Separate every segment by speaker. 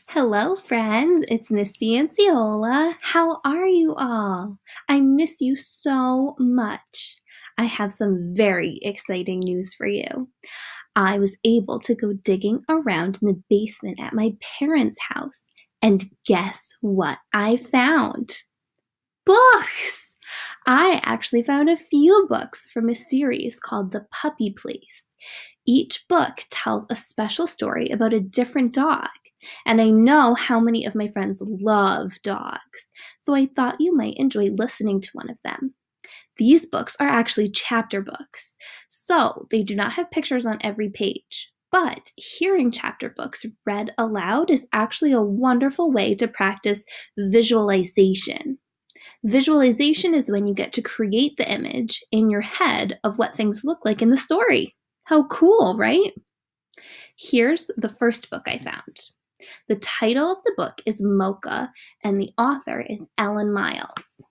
Speaker 1: Hello, friends. It's Miss Cianciola. How are you all? I miss you so much. I have some very exciting news for you. I was able to go digging around in the basement at my parents' house, and guess what I found? Books! I actually found a few books from a series called The Puppy Place. Each book tells a special story about a different dog. And I know how many of my friends love dogs, so I thought you might enjoy listening to one of them. These books are actually chapter books, so they do not have pictures on every page. But hearing chapter books read aloud is actually a wonderful way to practice visualization. Visualization is when you get to create the image in your head of what things look like in the story. How cool, right? Here's the first book I found. The title of the book is Mocha, and the author is Ellen Miles.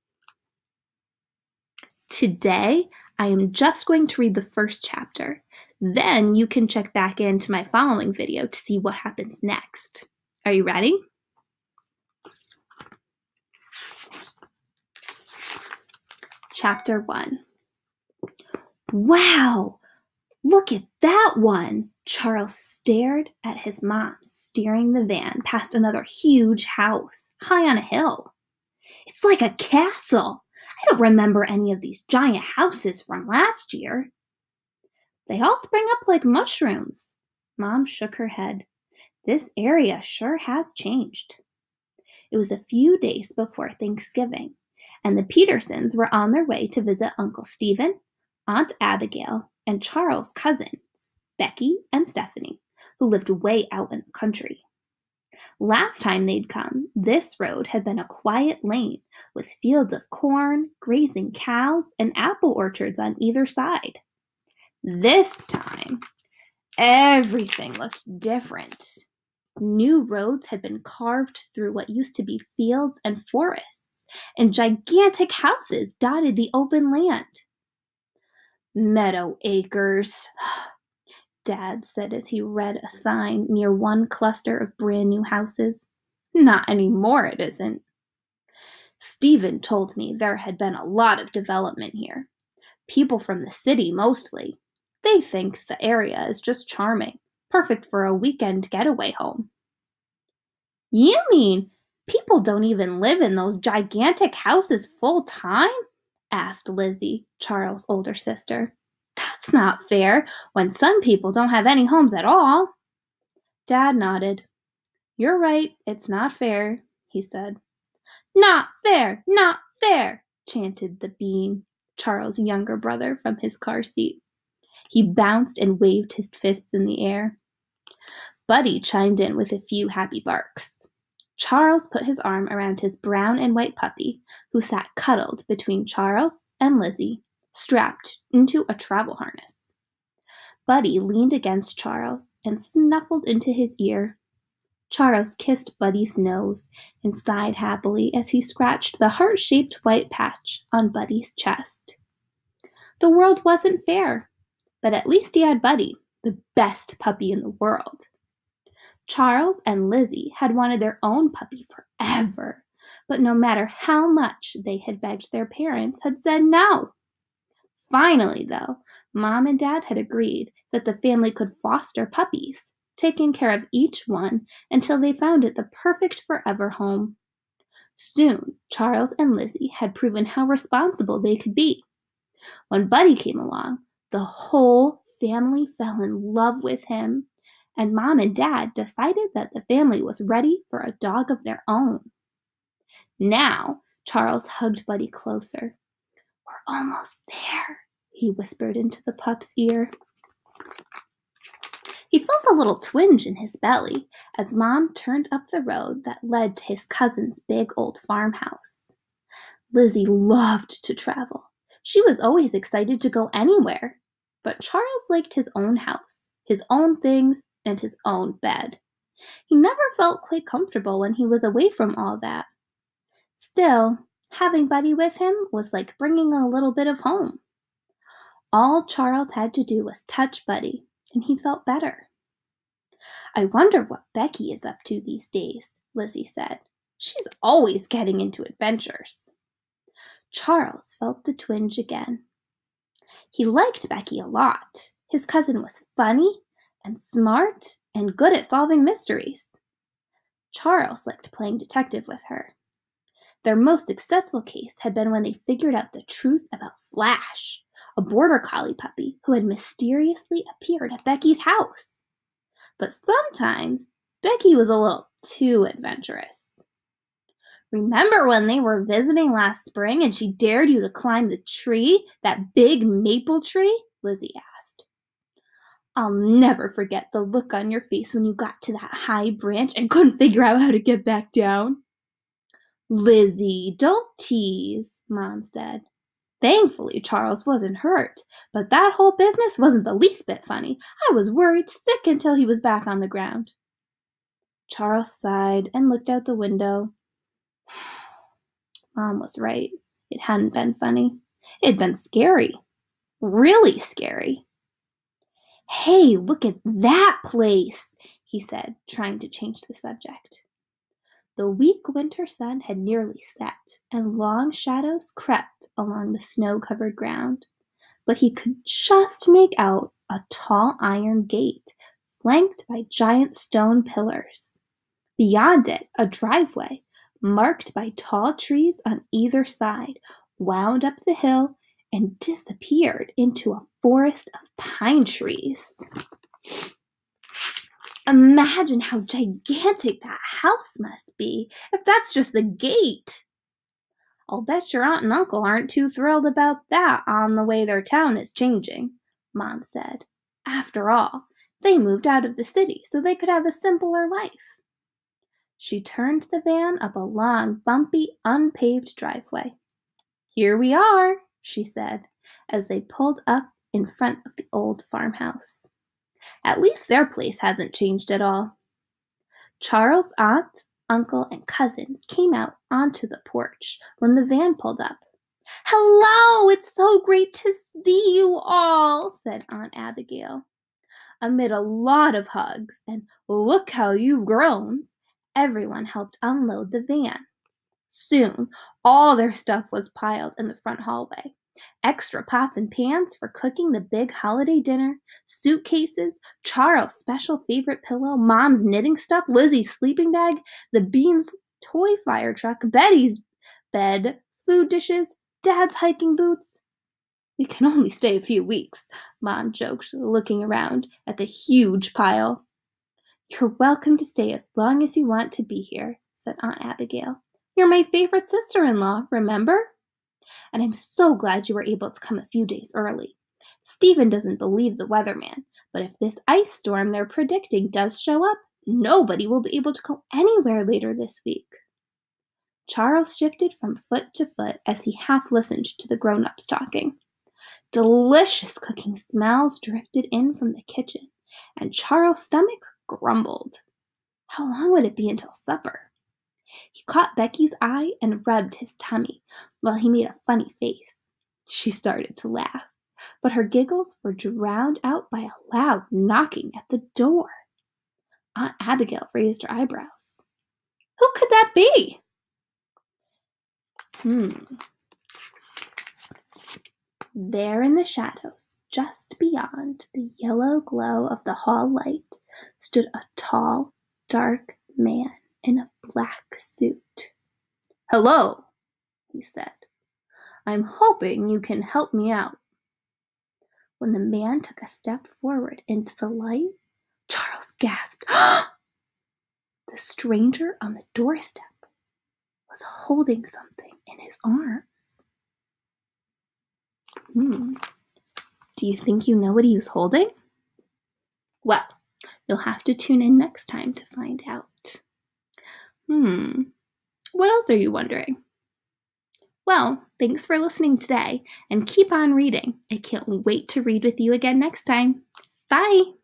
Speaker 1: Today, I am just going to read the first chapter. Then you can check back into my following video to see what happens next. Are you ready? Chapter 1. Wow! Look at that one! Charles stared at his mom steering the van past another huge house, high on a hill. It's like a castle. I don't remember any of these giant houses from last year. They all spring up like mushrooms. Mom shook her head. This area sure has changed. It was a few days before Thanksgiving, and the Petersons were on their way to visit Uncle Stephen, Aunt Abigail, and Charles' cousins, Becky and Stephanie, who lived way out in the country. Last time they'd come, this road had been a quiet lane with fields of corn, grazing cows, and apple orchards on either side. This time, everything looked different. New roads had been carved through what used to be fields and forests, and gigantic houses dotted the open land. Meadow Acres, Dad said as he read a sign near one cluster of brand new houses. Not anymore, it isn't. Stephen told me there had been a lot of development here. People from the city mostly. They think the area is just charming, perfect for a weekend getaway home. You mean people don't even live in those gigantic houses full time? Asked Lizzie, Charles' older sister. That's not fair when some people don't have any homes at all. Dad nodded. You're right, it's not fair, he said. Not fair, not fair, chanted the Bean, Charles' younger brother, from his car seat. He bounced and waved his fists in the air. Buddy chimed in with a few happy barks. Charles put his arm around his brown and white puppy, who sat cuddled between Charles and Lizzie, strapped into a travel harness. Buddy leaned against Charles and snuffled into his ear. Charles kissed Buddy's nose and sighed happily as he scratched the heart-shaped white patch on Buddy's chest. The world wasn't fair, but at least he had Buddy, the best puppy in the world. Charles and Lizzie had wanted their own puppy forever, but no matter how much they had begged, their parents had said no. Finally, though, Mom and Dad had agreed that the family could foster puppies, taking care of each one until they found it the perfect forever home. Soon, Charles and Lizzie had proven how responsible they could be. When Buddy came along, the whole family fell in love with him, and Mom and Dad decided that the family was ready for a dog of their own. Now, Charles hugged Buddy closer. We're almost there, he whispered into the pup's ear. He felt a little twinge in his belly as Mom turned up the road that led to his cousin's big old farmhouse. Lizzie loved to travel. She was always excited to go anywhere. But Charles liked his own house, his own things, and his own bed. He never felt quite comfortable when he was away from all that. Still, having Buddy with him was like bringing a little bit of home. All Charles had to do was touch Buddy, and he felt better. I wonder what Becky is up to these days, Lizzie said. She's always getting into adventures. Charles felt the twinge again. He liked Becky a lot. His cousin was funny and smart and good at solving mysteries. Charles liked playing detective with her. Their most successful case had been when they figured out the truth about Flash, a border collie puppy who had mysteriously appeared at Becky's house. But sometimes Becky was a little too adventurous. Remember when they were visiting last spring and she dared you to climb the tree, that big maple tree? Lizzie asked. I'll never forget the look on your face when you got to that high branch and couldn't figure out how to get back down. Lizzie, don't tease, Mom said. Thankfully, Charles wasn't hurt, but that whole business wasn't the least bit funny. I was worried sick until he was back on the ground. Charles sighed and looked out the window. Mom was right. It hadn't been funny. It had been scary. Really scary. Hey, look at that place, he said, trying to change the subject. The weak winter sun had nearly set, and long shadows crept along the snow-covered ground, but he could just make out a tall iron gate, flanked by giant stone pillars. Beyond it, a driveway, marked by tall trees on either side, wound up the hill and disappeared into a forest of pine trees. Imagine how gigantic that house must be, if that's just the gate. I'll bet your aunt and uncle aren't too thrilled about that on the way their town is changing, Mom said. After all, they moved out of the city so they could have a simpler life. She turned the van up a long, bumpy, unpaved driveway. Here we are, she said, as they pulled up in front of the old farmhouse. At least their place hasn't changed at all. Charles' aunt, uncle, and cousins came out onto the porch when the van pulled up. Hello, it's so great to see you all, said Aunt Abigail. Amid a lot of hugs and look how you've grown, everyone helped unload the van. Soon, all their stuff was piled in the front hallway. Extra pots and pans for cooking the big holiday dinner, suitcases, Charles' special favorite pillow, Mom's knitting stuff, Lizzie's sleeping bag, the Beans toy fire truck, Betty's bed, food dishes, Dad's hiking boots. We can only stay a few weeks, Mom joked, looking around at the huge pile. You're welcome to stay as long as you want to be here, said Aunt Abigail. You're my favorite sister-in-law, remember? And I'm so glad you were able to come a few days early. Stephen doesn't believe the weatherman, but if this ice storm they're predicting does show up, nobody will be able to go anywhere later this week. Charles shifted from foot to foot as he half listened to the grown-ups talking. Delicious cooking smells drifted in from the kitchen, and Charles' stomach grumbled. How long would it be until supper? He caught Becky's eye and rubbed his tummy while he made a funny face. She started to laugh, but her giggles were drowned out by a loud knocking at the door. Aunt Abigail raised her eyebrows. Who could that be? There in the shadows, just beyond the yellow glow of the hall light, stood a tall, dark man in a black suit. Hello, he said. I'm hoping you can help me out. When the man took a step forward into the light, Charles gasped. The stranger on the doorstep was holding something in his arms. Do you think you know what he was holding? Well, you'll have to tune in next time to find out. What else are you wondering? Well, thanks for listening today, and keep on reading. I can't wait to read with you again next time. Bye!